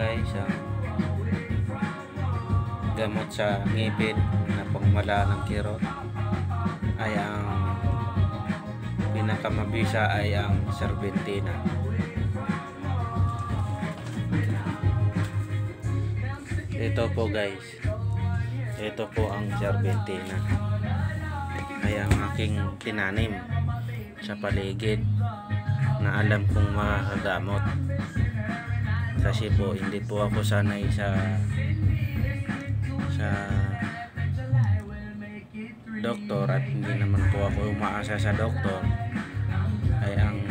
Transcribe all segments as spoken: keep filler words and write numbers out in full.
guys ang gamot sa ngipin na pangmala ng kirot ay ang pinakamabisa ay ang serbentina. Ito po guys, ito po ang serbentina ay ang aking tinanim sa paligid na alam kong makakagamot, kasi po hindi po ako sanay sa sa doktor at hindi naman po ako umaasa sa doktor. Ay ang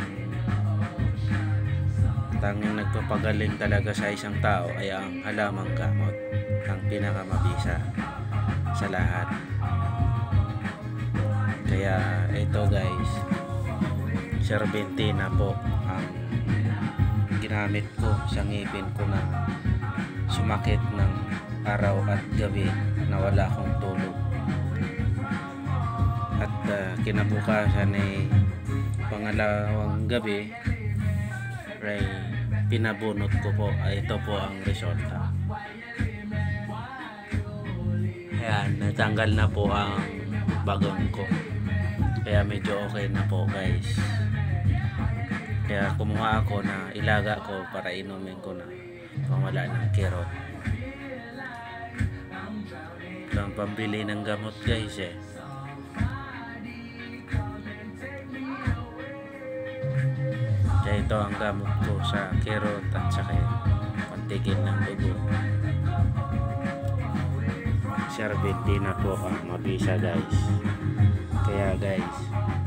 tanging nagpapagaling talaga sa isang tao ay ang halamang gamot, ang pinakamabisa sa lahat. Kaya ito guys, serbentina po ang ginamit ko sa ngipin ko na sumakit ng araw at gabi na wala akong tulog. At uh, kinabukasan ay pangalawang gabi ay pinabunot ko po. Ay, ito po ang resulta. Ayan, natanggal na po ang bagong ko. Kaya medyo okay na po guys. Kaya kumuha ako na ilaga ko para inumin ko na pamala ng kirot. Ito ang pambili ng gamot guys eh. Kaya ito ang gamot ko sa kirot at saka pantigil ng dugo. Serbentina po ang mabisa guys. Kaya guys,